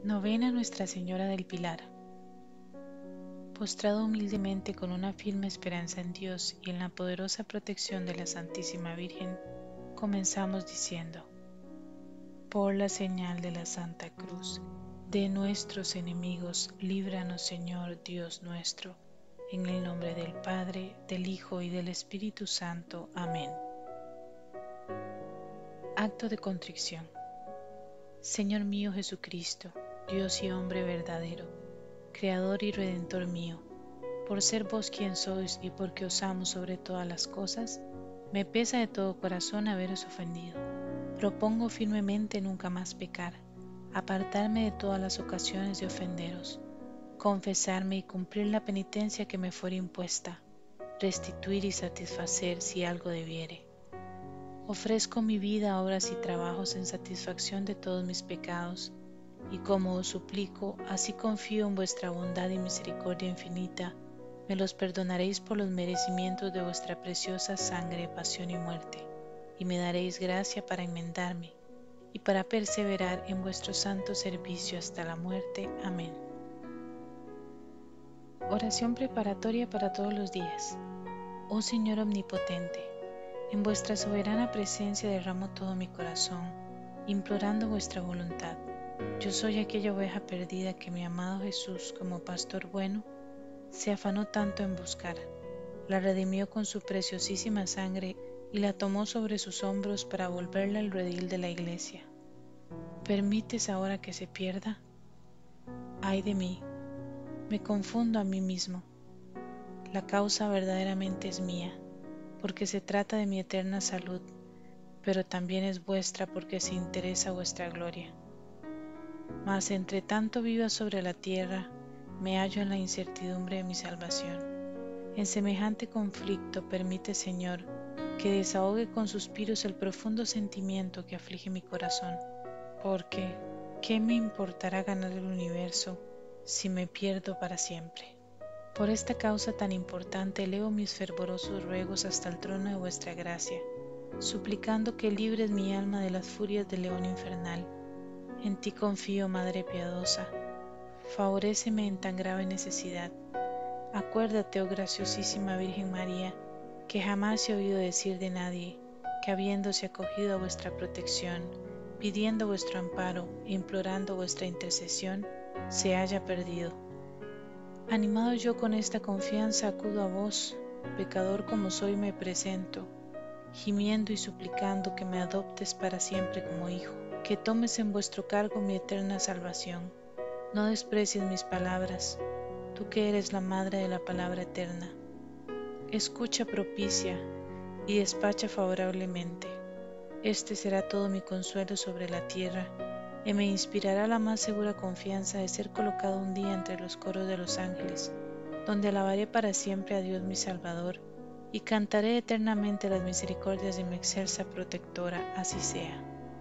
Novena Nuestra Señora del Pilar. Postrado humildemente con una firme esperanza en Dios y en la poderosa protección de la Santísima Virgen, comenzamos diciendo: por la señal de la Santa Cruz, de nuestros enemigos, líbranos, Señor Dios nuestro, en el nombre del Padre, del Hijo y del Espíritu Santo. Amén. Acto de contrición. Señor mío Jesucristo, Dios y hombre verdadero, Creador y Redentor mío, por ser vos quien sois y porque os amo sobre todas las cosas, me pesa de todo corazón haberos ofendido. Propongo firmemente nunca más pecar, apartarme de todas las ocasiones de ofenderos, confesarme y cumplir la penitencia que me fuere impuesta, restituir y satisfacer si algo debiere. Ofrezco mi vida, obras y trabajos en satisfacción de todos mis pecados, y como os suplico, así confío en vuestra bondad y misericordia infinita, me los perdonaréis por los merecimientos de vuestra preciosa sangre, pasión y muerte, y me daréis gracia para enmendarme, y para perseverar en vuestro santo servicio hasta la muerte. Amén. Oración preparatoria para todos los días. Oh Señor omnipotente, en vuestra soberana presencia derramo todo mi corazón, implorando vuestra voluntad. Yo soy aquella oveja perdida que mi amado Jesús, como pastor bueno, se afanó tanto en buscar. La redimió con su preciosísima sangre y la tomó sobre sus hombros para volverla al redil de la iglesia. ¿Permites ahora que se pierda? ¡Ay de mí! Me confundo a mí mismo. La causa verdaderamente es mía, porque se trata de mi eterna salud, pero también es vuestra porque se interesa vuestra gloria. Mas entre tanto viva sobre la tierra, me hallo en la incertidumbre de mi salvación. En semejante conflicto permite, Señor, que desahogue con suspiros el profundo sentimiento que aflige mi corazón, porque ¿qué me importará ganar el universo si me pierdo para siempre? Por esta causa tan importante elevo mis fervorosos ruegos hasta el trono de vuestra gracia, suplicando que libres mi alma de las furias del león infernal. En ti confío, Madre piadosa, favoréceme en tan grave necesidad. Acuérdate, oh graciosísima Virgen María, que jamás he oído decir de nadie que habiéndose acogido a vuestra protección, pidiendo vuestro amparo e implorando vuestra intercesión, se haya perdido. Animado yo con esta confianza acudo a vos, pecador como soy me presento, gimiendo y suplicando que me adoptes para siempre como hijo, que tomes en vuestro cargo mi eterna salvación. No desprecies mis palabras, tú que eres la madre de la palabra eterna. Escucha propicia y despacha favorablemente. Este será todo mi consuelo sobre la tierra, y me inspirará la más segura confianza de ser colocado un día entre los coros de los ángeles, donde alabaré para siempre a Dios mi Salvador, y cantaré eternamente las misericordias de mi excelsa protectora. Así sea.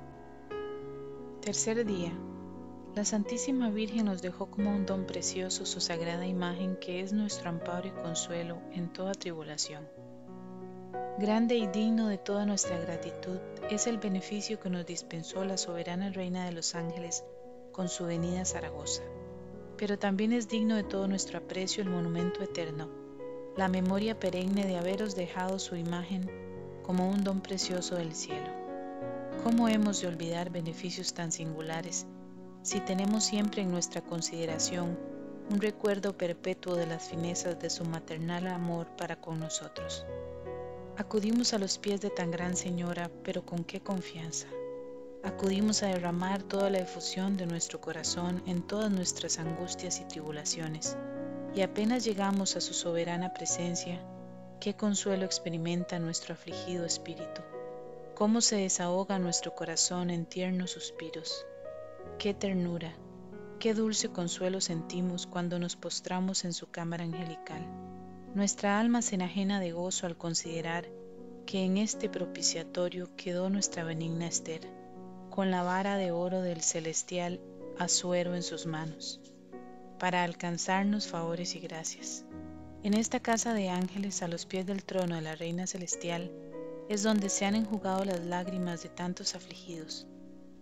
Tercer día. La Santísima Virgen nos dejó como un don precioso su sagrada imagen, que es nuestro amparo y consuelo en toda tribulación. Grande y digno de toda nuestra gratitud es el beneficio que nos dispensó la soberana Reina de los Ángeles con su venida a Zaragoza. Pero también es digno de todo nuestro aprecio el monumento eterno, la memoria perenne de haberos dejado su imagen como un don precioso del cielo. ¿Cómo hemos de olvidar beneficios tan singulares si tenemos siempre en nuestra consideración un recuerdo perpetuo de las finezas de su maternal amor para con nosotros? Acudimos a los pies de tan gran Señora, pero con qué confianza. Acudimos a derramar toda la efusión de nuestro corazón en todas nuestras angustias y tribulaciones, y apenas llegamos a su soberana presencia, qué consuelo experimenta nuestro afligido espíritu, cómo se desahoga nuestro corazón en tiernos suspiros. Qué ternura, qué dulce consuelo sentimos cuando nos postramos en su cámara angelical. Nuestra alma se enajena de gozo al considerar que en este propiciatorio quedó nuestra benigna Esther, con la vara de oro del celestial Asuero en sus manos, para alcanzarnos favores y gracias. En esta casa de ángeles, a los pies del trono de la Reina Celestial, es donde se han enjugado las lágrimas de tantos afligidos,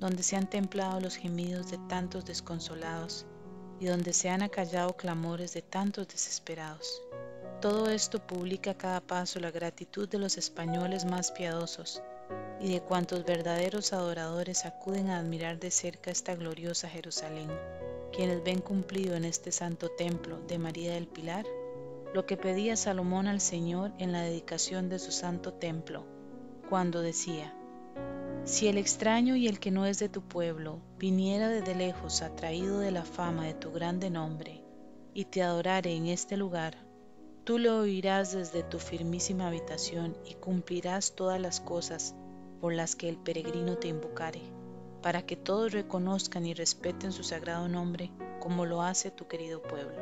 donde se han templado los gemidos de tantos desconsolados y donde se han acallado clamores de tantos desesperados. Todo esto publica a cada paso la gratitud de los españoles más piadosos y de cuantos verdaderos adoradores acuden a admirar de cerca esta gloriosa Jerusalén, quienes ven cumplido en este santo templo de María del Pilar lo que pedía Salomón al Señor en la dedicación de su santo templo, cuando decía: si el extraño y el que no es de tu pueblo viniera desde lejos atraído de la fama de tu grande nombre y te adorare en este lugar, tú lo oirás desde tu firmísima habitación y cumplirás todas las cosas por las que el peregrino te invocare, para que todos reconozcan y respeten su sagrado nombre como lo hace tu querido pueblo.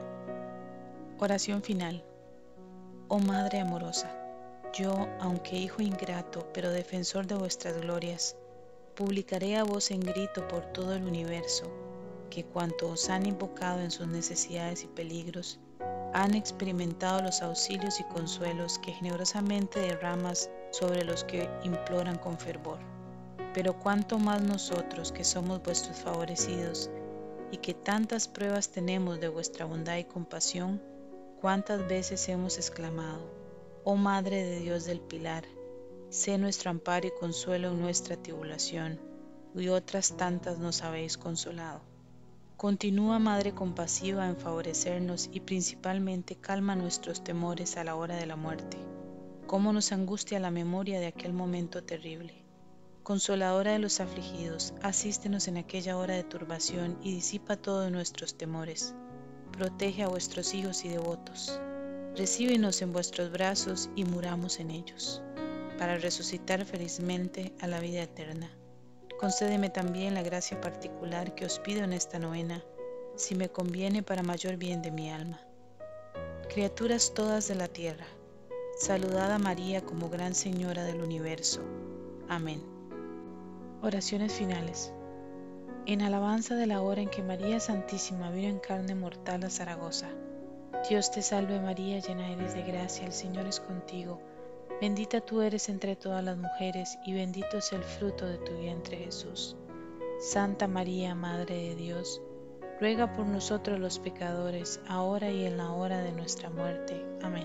Oración final. Oh Madre amorosa, yo, aunque hijo ingrato, pero defensor de vuestras glorias, publicaré a voz en grito por todo el universo, que cuanto os han invocado en sus necesidades y peligros, han experimentado los auxilios y consuelos que generosamente derramas sobre los que imploran con fervor. Pero cuánto más nosotros, que somos vuestros favorecidos, y que tantas pruebas tenemos de vuestra bondad y compasión, cuántas veces hemos exclamado: oh Madre de Dios del Pilar, sé nuestro amparo y consuelo en nuestra tribulación, y otras tantas nos habéis consolado. Continúa, Madre compasiva, en favorecernos y principalmente calma nuestros temores a la hora de la muerte. Cómo nos angustia la memoria de aquel momento terrible. Consoladora de los afligidos, asístenos en aquella hora de turbación y disipa todos nuestros temores. Protege a vuestros hijos y devotos. Recíbenos en vuestros brazos y muramos en ellos, para resucitar felizmente a la vida eterna. Concédeme también la gracia particular que os pido en esta novena, si me conviene para mayor bien de mi alma. Criaturas todas de la tierra, saludad a María como Gran Señora del Universo. Amén. Oraciones finales. En alabanza de la hora en que María Santísima vino en carne mortal a Zaragoza. Dios te salve María, llena eres de gracia, el Señor es contigo. Bendita tú eres entre todas las mujeres, y bendito es el fruto de tu vientre Jesús. Santa María, Madre de Dios, ruega por nosotros los pecadores, ahora y en la hora de nuestra muerte. Amén.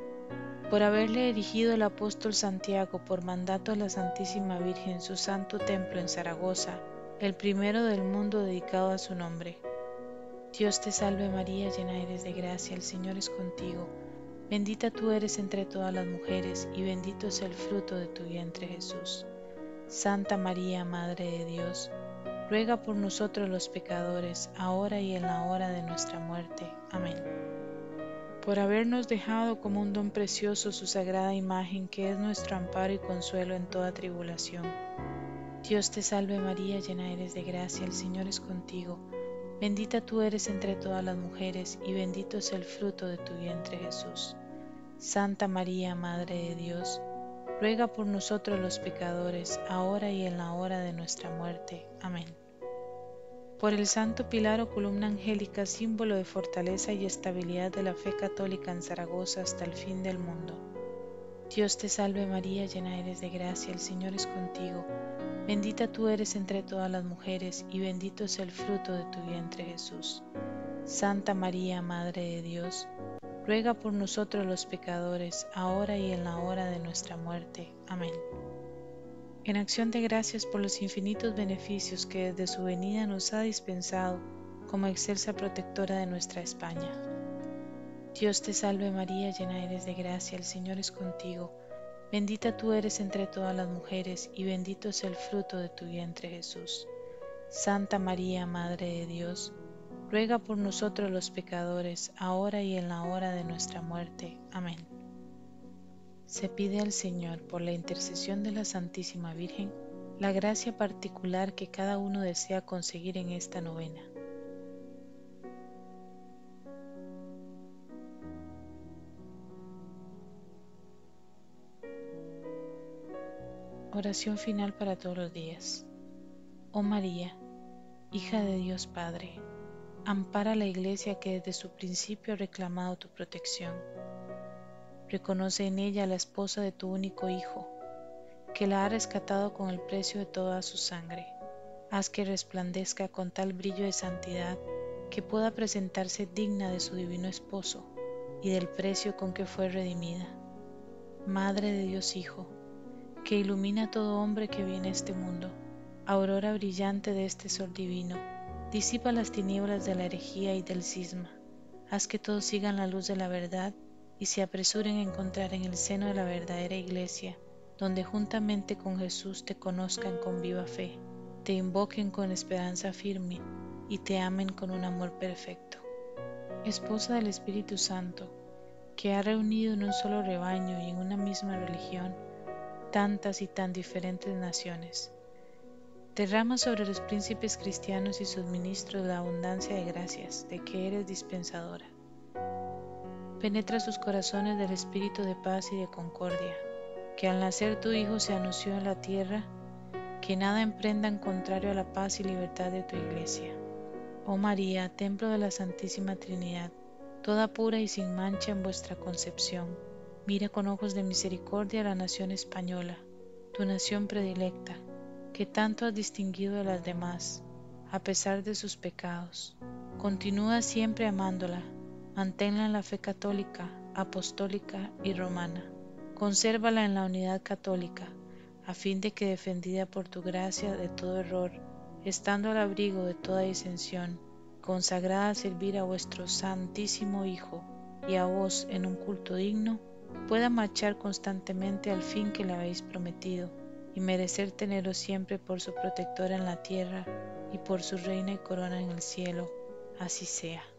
Por haberle erigido el apóstol Santiago por mandato de la Santísima Virgen su santo templo en Zaragoza, el primero del mundo dedicado a su nombre. Dios te salve María, llena eres de gracia, el Señor es contigo. Bendita tú eres entre todas las mujeres, y bendito es el fruto de tu vientre Jesús. Santa María, Madre de Dios, ruega por nosotros los pecadores, ahora y en la hora de nuestra muerte. Amén. Por habernos dejado como un don precioso su sagrada imagen, que es nuestro amparo y consuelo en toda tribulación. Dios te salve María, llena eres de gracia, el Señor es contigo. Bendita tú eres entre todas las mujeres, y bendito es el fruto de tu vientre Jesús. Santa María, Madre de Dios, ruega por nosotros los pecadores, ahora y en la hora de nuestra muerte. Amén. Por el Santo Pilar o columna angélica, símbolo de fortaleza y estabilidad de la fe católica en Zaragoza hasta el fin del mundo. Dios te salve María, llena eres de gracia, el Señor es contigo. Bendita tú eres entre todas las mujeres, y bendito es el fruto de tu vientre Jesús. Santa María, Madre de Dios, ruega por nosotros los pecadores, ahora y en la hora de nuestra muerte. Amén. En acción de gracias por los infinitos beneficios que desde su venida nos ha dispensado como excelsa protectora de nuestra España. Dios te salve María, llena eres de gracia, el Señor es contigo. Bendita tú eres entre todas las mujeres, y bendito es el fruto de tu vientre Jesús. Santa María, Madre de Dios, ruega por nosotros los pecadores, ahora y en la hora de nuestra muerte. Amén. Se pide al Señor, por la intercesión de la Santísima Virgen, la gracia particular que cada uno desea conseguir en esta novena. Oración final para todos los días. Oh María, hija de Dios Padre, ampara a la Iglesia que desde su principio ha reclamado tu protección. Reconoce en ella a la esposa de tu único Hijo, que la ha rescatado con el precio de toda su sangre. haz que resplandezca con tal brillo de santidad que pueda presentarse digna de su divino esposo y del precio con que fue redimida. Madre de Dios Hijo, que ilumina a todo hombre que viene a este mundo, aurora brillante de este sol divino, disipa las tinieblas de la herejía y del cisma, haz que todos sigan la luz de la verdad y se apresuren a encontrar en el seno de la verdadera Iglesia, donde juntamente con Jesús te conozcan con viva fe, te invoquen con esperanza firme y te amen con un amor perfecto. Esposa del Espíritu Santo, que ha reunido en un solo rebaño y en una misma religión tantas y tan diferentes naciones, derrama sobre los príncipes cristianos y sus ministros la abundancia de gracias de que eres dispensadora. Penetra sus corazones del espíritu de paz y de concordia, que al nacer tu Hijo se anunció en la tierra, que nada emprendan contrario a la paz y libertad de tu Iglesia. Oh María, templo de la Santísima Trinidad, toda pura y sin mancha en vuestra concepción, mira con ojos de misericordia a la nación española, tu nación predilecta, que tanto has distinguido de las demás, a pesar de sus pecados. Continúa siempre amándola, manténla en la fe católica, apostólica y romana. Consérvala en la unidad católica, a fin de que, defendida por tu gracia de todo error, estando al abrigo de toda disensión, consagrada a servir a vuestro Santísimo Hijo y a vos en un culto digno, pueda marchar constantemente al fin que le habéis prometido y merecer teneros siempre por su protectora en la tierra y por su reina y corona en el cielo. Así sea.